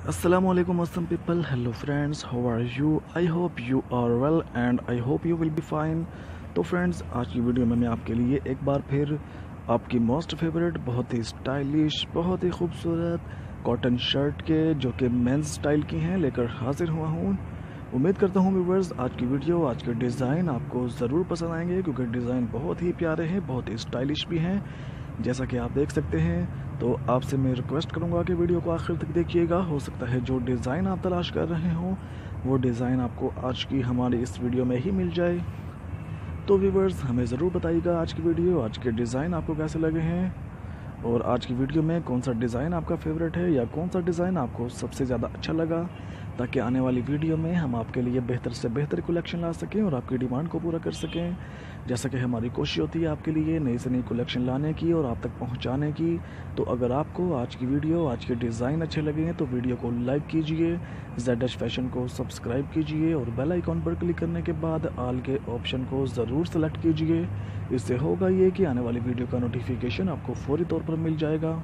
Assalamu alaikum awesome people. Hello friends, how are you? I hope you are well and I hope you will be fine. तो friends, आज की video में मैं आपके लिए एक बार फिर आपकी मोस्ट फेवरेट, बहुत ही स्टाइलिश, बहुत ही खूबसूरत कॉटन शर्ट के जो कि मेंस स्टाइल की हैं लेकर हाजिर हुआ हूँ। उम्मीद करता हूँ व्यूअर्स आज की वीडियो, आज के डिज़ाइन आपको ज़रूर पसंद आएंगे क्योंकि डिज़ाइन बहुत ही प्यारे हैं, बहुत ही स्टाइलिश भी हैं जैसा कि आप देख सकते हैं। तो आपसे मैं रिक्वेस्ट करूंगा कि वीडियो को आखिर तक देखिएगा। हो सकता है जो डिज़ाइन आप तलाश कर रहे हो वो डिज़ाइन आपको आज की हमारी इस वीडियो में ही मिल जाए। तो व्यूअर्स हमें ज़रूर बताइएगा आज की वीडियो, आज के डिज़ाइन आपको कैसे लगे हैं और आज की वीडियो में कौन सा डिज़ाइन आपका फेवरेट है या कौन सा डिज़ाइन आपको सबसे ज़्यादा अच्छा लगा, ताकि आने वाली वीडियो में हम आपके लिए बेहतर से बेहतर कलेक्शन ला सकें और आपकी डिमांड को पूरा कर सकें। जैसा कि हमारी कोशिश होती है आपके लिए नई से नई कलेक्शन लाने की और आप तक पहुंचाने की। तो अगर आपको आज की वीडियो, आज के डिज़ाइन अच्छे लगे हैं तो वीडियो को लाइक कीजिए, ZH फैशन को सब्सक्राइब कीजिए और बेल आइकॉन पर क्लिक करने के बाद ऑल के ऑप्शन को ज़रूर सेलेक्ट कीजिए। इससे होगा ये कि आने वाली वीडियो का नोटिफिकेशन आपको फौरी तौर पर मिल जाएगा।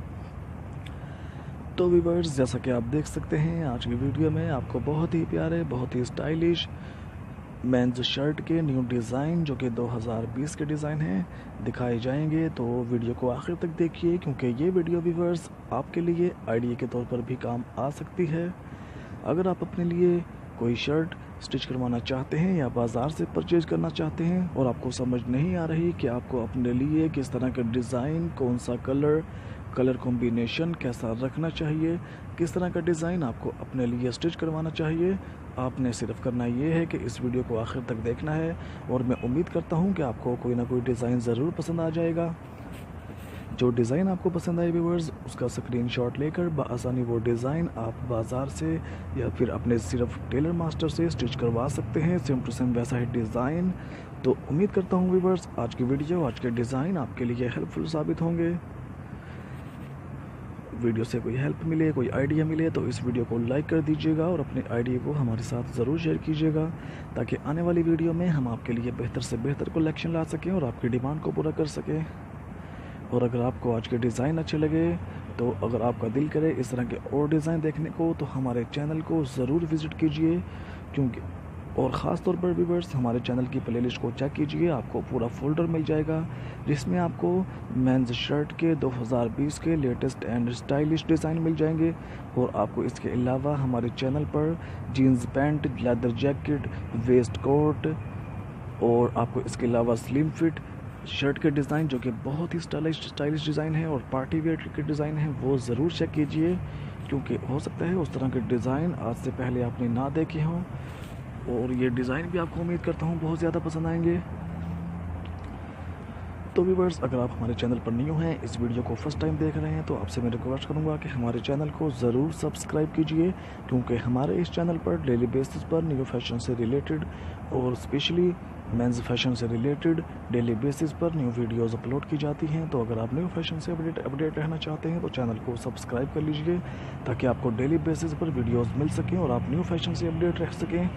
तो व्यूअर्स जैसा कि आप देख सकते हैं आज की वीडियो में आपको बहुत ही प्यारे, बहुत ही स्टाइलिश मेंस शर्ट के न्यू डिज़ाइन जो कि 2020 के डिज़ाइन हैं दिखाए जाएंगे। तो वीडियो को आखिर तक देखिए क्योंकि ये वीडियो व्यूअर्स आपके लिए आइडिया के तौर पर भी काम आ सकती है। अगर आप अपने लिए कोई शर्ट स्टिच करवाना चाहते हैं या बाज़ार से परचेज करना चाहते हैं और आपको समझ नहीं आ रही कि आपको अपने लिए किस तरह का डिज़ाइन, कौन सा कलर कॉम्बिनेशन कैसा रखना चाहिए, किस तरह का डिज़ाइन आपको अपने लिए स्टिच करवाना चाहिए, आपने सिर्फ करना ये है कि इस वीडियो को आखिर तक देखना है और मैं उम्मीद करता हूँ कि आपको कोई ना कोई डिज़ाइन ज़रूर पसंद आ जाएगा। जो डिज़ाइन आपको पसंद आए व्यूअर्स उसका स्क्रीनशॉट लेकर बआसानी वो डिज़ाइन आप बाज़ार से या फिर अपने सिर्फ टेलर मास्टर से स्टिच करवा सकते हैं, सेम टू सेम वैसा ही डिज़ाइन। तो उम्मीद करता हूँ व्यूअर्स आज की वीडियो, आज के डिज़ाइन आपके लिए हेल्पफुल साबित होंगे। वीडियो से कोई हेल्प मिले, कोई आइडिया मिले तो इस वीडियो को लाइक कर दीजिएगा और अपने आइडिया को हमारे साथ ज़रूर शेयर कीजिएगा ताकि आने वाली वीडियो में हम आपके लिए बेहतर से बेहतर कलेक्शन ला सकें और आपकी डिमांड को पूरा कर सकें। और अगर आपको आज के डिज़ाइन अच्छे लगे तो अगर आपका दिल करे इस तरह के और डिज़ाइन देखने को तो हमारे चैनल को ज़रूर विज़िट कीजिए क्योंकि और ख़ास तौर पर व्यूअर्स हमारे चैनल की प्लेलिस्ट को चेक कीजिए, आपको पूरा फोल्डर मिल जाएगा जिसमें आपको मेंस शर्ट के 2020 के लेटेस्ट एंड स्टाइलिश डिज़ाइन मिल जाएंगे। और आपको इसके अलावा हमारे चैनल पर jeans pant, leather jacket, waistcoat और आपको इसके अलावा स्लिम फिट शर्ट के डिज़ाइन जो कि बहुत ही स्टाइलिश डिज़ाइन है और पार्टी वेयर के डिज़ाइन है वो ज़रूर चेक कीजिए क्योंकि हो सकता है उस तरह के डिज़ाइन आज से पहले आपने ना देखे हों और ये डिज़ाइन भी आपको उम्मीद करता हूँ बहुत ज़्यादा पसंद आएंगे। तो व्यूअर्स अगर आप हमारे चैनल पर न्यू हैं, इस वीडियो को फर्स्ट टाइम देख रहे हैं तो आपसे मैं रिक्वेस्ट करूँगा कि हमारे चैनल को ज़रूर सब्सक्राइब कीजिए क्योंकि हमारे इस चैनल पर डेली बेसिस पर न्यू फैशन से रिलेटेड और स्पेशली मेंस फैशन से रिलेटेड डेली बेसिस पर न्यू वीडियोस अपलोड की जाती हैं। तो अगर आप न्यू फैशन से अपडेट रहना चाहते हैं तो चैनल को सब्सक्राइब कर लीजिए ताकि आपको डेली बेसिस पर वीडियोस मिल सकें और आप न्यू फैशन से अपडेट रह सकें।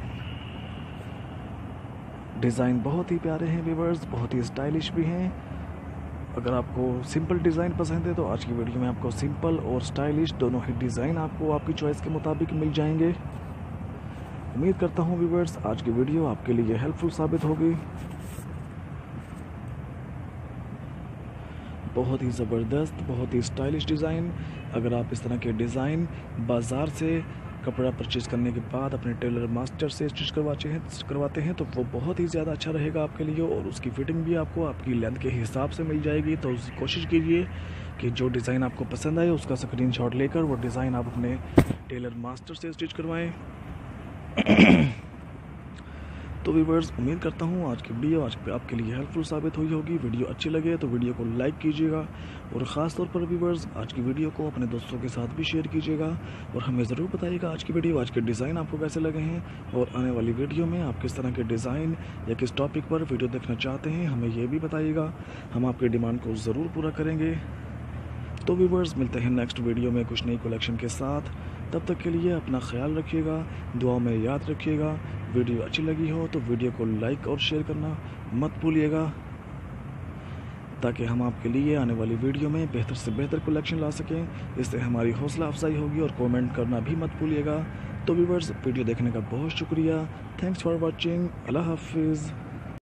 डिज़ाइन बहुत ही प्यारे हैं व्यूअर्स, बहुत ही स्टाइलिश भी हैं। अगर आपको सिंपल डिज़ाइन पसंद है तो आज की वीडियो में आपको सिंपल और स्टाइलिश दोनों ही डिज़ाइन आपको आपकी चॉइस के मुताबिक मिल जाएंगे। उम्मीद करता हूँ व्यूअर्स आज की वीडियो आपके लिए हेल्पफुल साबित होगी। बहुत ही ज़बरदस्त, बहुत ही स्टाइलिश डिज़ाइन। अगर आप इस तरह के डिज़ाइन बाज़ार से कपड़ा परचेज करने के बाद अपने टेलर मास्टर से स्टिच करवाते हैं तो वो बहुत ही ज़्यादा अच्छा रहेगा आपके लिए और उसकी फ़िटिंग भी आपको आपकी लेंथ के हिसाब से मिल जाएगी। तो कोशिश कीजिए कि जो डिज़ाइन आपको पसंद आए उसका स्क्रीनशॉट लेकर वो डिज़ाइन आप अपने टेलर मास्टर से स्टिच करवाएं। तो व्यूअर्स उम्मीद करता हूँ आज की वीडियो आपके लिए हेल्पफुल साबित हुई होगी। वीडियो अच्छी लगे तो वीडियो को लाइक कीजिएगा और ख़ास तौर पर व्यूअर्स आज की वीडियो को अपने दोस्तों के साथ भी शेयर कीजिएगा और हमें ज़रूर बताइएगा आज की वीडियो, आज के डिज़ाइन आपको कैसे लगे हैं और आने वाली वीडियो में आप किस तरह के डिज़ाइन या किस टॉपिक पर वीडियो देखना चाहते हैं हमें ये भी बताइएगा, हम आपकी डिमांड को ज़रूर पूरा करेंगे। तो व्यूअर्स मिलते हैं नेक्स्ट वीडियो में कुछ नई कलेक्शन के साथ। तब तक के लिए अपना ख्याल रखिएगा, दुआ में याद रखिएगा। वीडियो अच्छी लगी हो तो वीडियो को लाइक और शेयर करना मत भूलिएगा। ताकि हम आपके लिए आने वाली वीडियो में बेहतर से बेहतर कलेक्शन ला सकें। इससे हमारी हौसला अफजाई होगी और कमेंट करना भी मत भूलिएगा। तो व्यूअर्स, वीडियो देखने का बहुत शुक्रिया। Thanks for watching. अल्लाह हाफिज़।